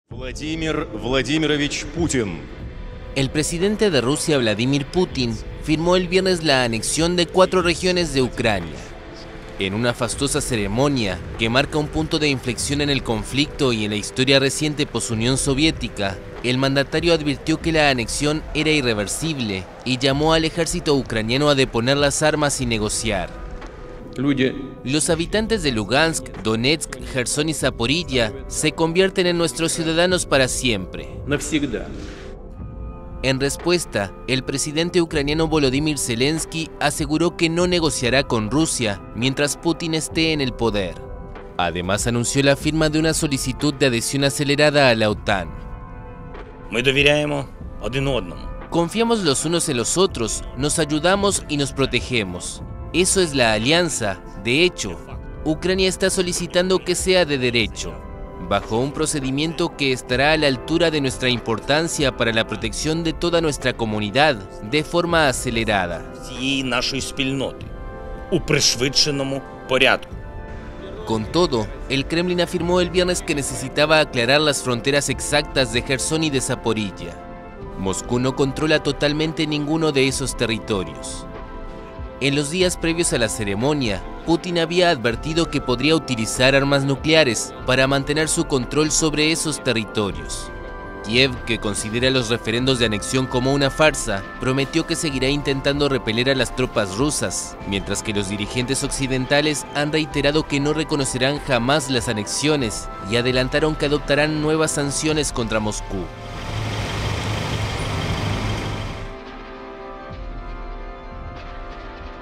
Vladimir Vladimirovich Putin. El presidente de Rusia, Vladimir Putin, firmó el viernes la anexión de 4 regiones de Ucrania. En una fastuosa ceremonia que marca un punto de inflexión en el conflicto y en la historia reciente post-Unión Soviética, el mandatario advirtió que la anexión era irreversible y llamó al ejército ucraniano a deponer las armas y negociar. Los habitantes de Lugansk, Donetsk, Jersón y Zaporilla se convierten en nuestros ciudadanos para siempre. En respuesta, el presidente ucraniano Volodymyr Zelensky aseguró que no negociará con Rusia mientras Putin esté en el poder. Además, anunció la firma de una solicitud de adhesión acelerada a la OTAN. Confiamos los unos en los otros, nos ayudamos y nos protegemos. Eso es la alianza. De hecho, Ucrania está solicitando que sea de derecho, bajo un procedimiento que estará a la altura de nuestra importancia para la protección de toda nuestra comunidad, de forma acelerada. Con todo, el Kremlin afirmó el viernes que necesitaba aclarar las fronteras exactas de Jersón y de Zaporilla. Moscú no controla totalmente ninguno de esos territorios. En los días previos a la ceremonia, Putin había advertido que podría utilizar armas nucleares para mantener su control sobre esos territorios. Kiev, que considera los referendos de anexión como una farsa, prometió que seguirá intentando repeler a las tropas rusas, mientras que los dirigentes occidentales han reiterado que no reconocerán jamás las anexiones y adelantaron que adoptarán nuevas sanciones contra Moscú.